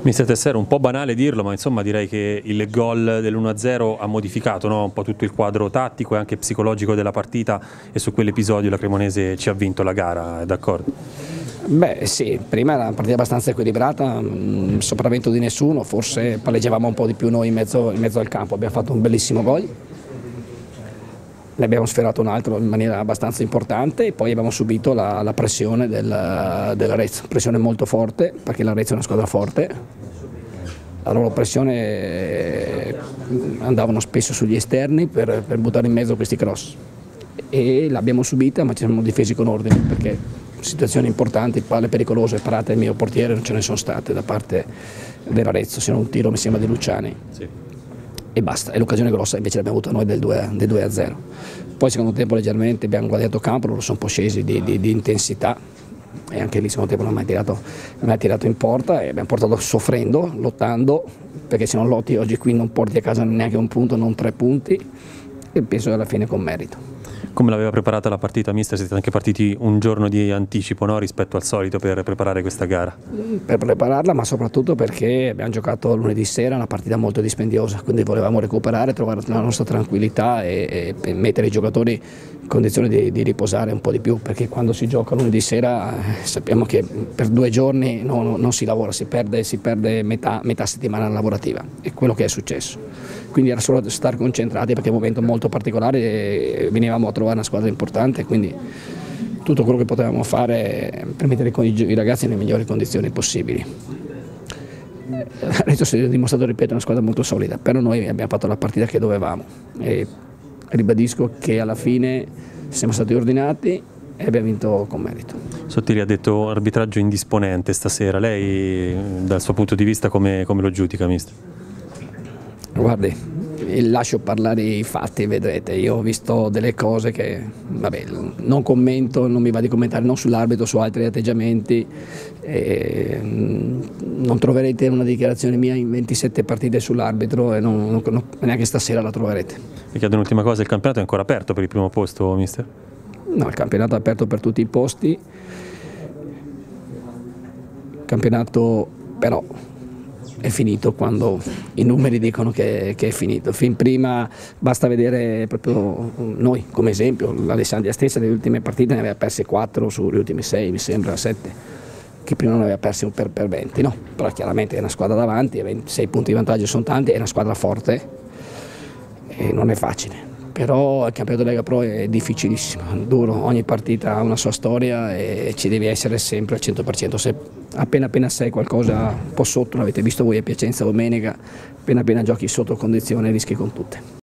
Mister Tessero, un po' banale dirlo, ma insomma direi che il gol dell'1-0 ha modificato, no? Un po' tutto il quadro tattico e anche psicologico della partita, e su quell'episodio la Cremonese ci ha vinto la gara, è d'accordo? Beh sì, prima era una partita abbastanza equilibrata, sopravvento di nessuno, forse palleggiavamo un po' di più noi in mezzo al campo, abbiamo fatto un bellissimo gol, ne abbiamo sfiorato un altro in maniera abbastanza importante e poi abbiamo subito la pressione dell'Arezzo, pressione molto forte perché l'Arezzo è una squadra forte, la loro pressione andavano spesso sugli esterni per buttare in mezzo questi cross e l'abbiamo subita, ma ci siamo difesi con ordine perché situazioni importanti, palle pericolose, parate del mio portiere non ce ne sono state da parte dell'Arezzo, se non un tiro mi sembra di Luciani. Sì. E basta, e l'occasione grossa invece l'abbiamo avuta noi del 2-0. Poi secondo tempo leggermente abbiamo guadagnato campo, loro sono un po' scesi di intensità e anche lì secondo tempo non ha mai tirato in porta e abbiamo portato soffrendo, lottando, perché se non lotti oggi qui non porti a casa neanche un punto, non 3 punti e penso alla fine con merito. Come l'aveva preparata la partita, mister? Siete anche partiti un giorno di anticipo, no? Rispetto al solito per preparare questa gara? Per prepararla, ma soprattutto perché abbiamo giocato lunedì sera una partita molto dispendiosa, quindi volevamo recuperare, trovare la nostra tranquillità e mettere i giocatori in condizione di riposare un po' di più, perché quando si gioca lunedì sera sappiamo che per 2 giorni non si lavora, si perde metà settimana lavorativa, è quello che è successo. Quindi era solo stare concentrati perché è un momento molto particolare e venivamo a trovare una squadra importante, quindi tutto quello che potevamo fare per mettere i ragazzi nelle migliori condizioni possibili. Adesso si è dimostrato, ripeto, una squadra molto solida, però noi abbiamo fatto la partita che dovevamo e ribadisco che alla fine siamo stati ordinati e abbiamo vinto con merito. Sottili ha detto arbitraggio indisponente stasera, lei dal suo punto di vista come lo giudica, mister? Guardi, lascio parlare i fatti, vedrete, io ho visto delle cose che, vabbè, non commento, non mi va di commentare non sull'arbitro, su altri atteggiamenti, non troverete una dichiarazione mia in 27 partite sull'arbitro e neanche stasera la troverete. Mi chiedo un'ultima cosa, il campionato è ancora aperto per il primo posto, mister? No, il campionato è aperto per tutti i posti, il campionato però è finito quando i numeri dicono che è finito. Fin prima basta vedere proprio noi come esempio, l'Alessandria stessa nelle ultime partite ne aveva perse 4 sulle ultime 6, mi sembra 7, che prima non aveva perse per 20, no? Però chiaramente è una squadra davanti, 6 punti di vantaggio sono tanti, è una squadra forte e non è facile. Però il campionato Lega Pro è difficilissimo, duro, ogni partita ha una sua storia e ci devi essere sempre al 100%, se appena sei qualcosa un po' sotto, l'avete visto voi a Piacenza domenica, appena giochi sotto condizione rischi con tutte.